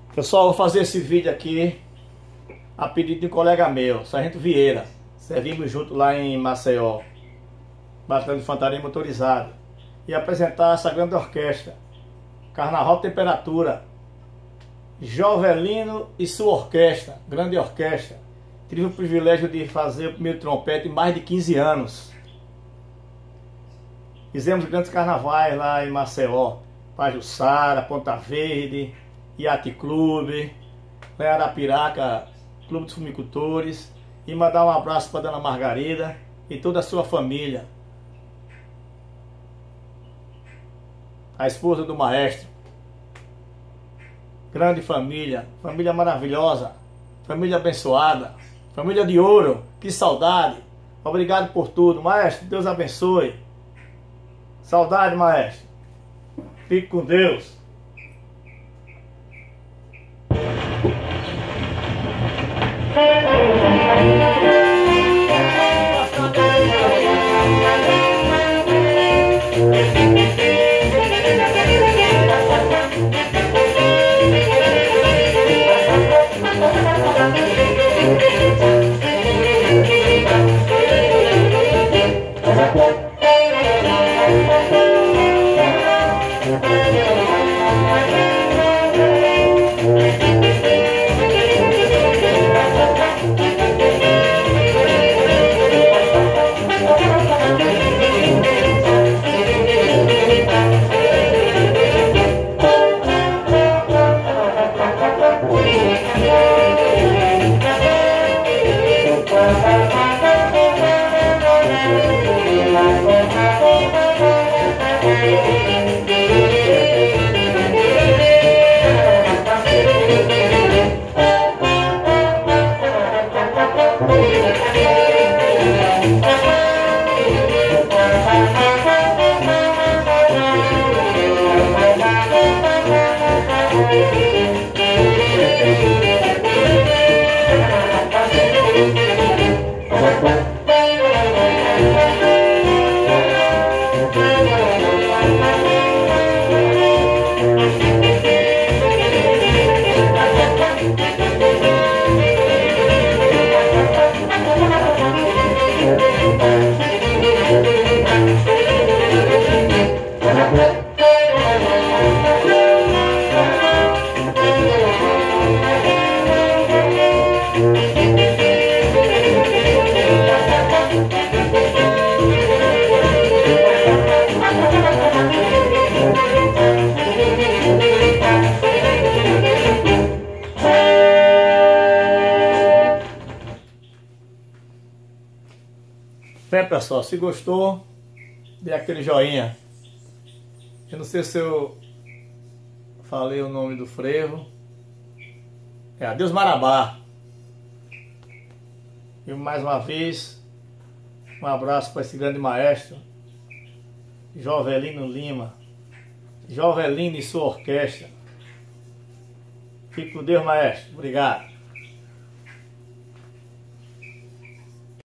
Pessoal, vou fazer esse vídeo aqui a pedido de um colega meu, Sargento Vieira. Servimos junto lá em Maceió, Batalhão de Infantaria Motorizada, e apresentar essa grande orquestra, Carnaval Temperatura, Jovelino e sua orquestra, grande orquestra. Tive o privilégio de fazer o primeiro trompete em mais de 15 anos. Fizemos grandes carnavais lá em Maceió, Pajuçara, Ponta Verde, Iate Clube, lá em Arapiraca, Clube dos Fumicultores. E mandar um abraço para Dona Margarida e toda a sua família, a esposa do maestro. Grande família, família maravilhosa, família abençoada, família de ouro, que saudade. Obrigado por tudo, maestro, Deus abençoe. Saudade, maestro. Fique com Deus. Bem, pessoal, se gostou, dê aquele joinha. Eu não sei se eu falei o nome do frevo. É Adeus Marabá. E mais uma vez, um abraço para esse grande maestro, Jovelino Lima. Jovelino e sua orquestra. Fique com Deus, maestro. Obrigado.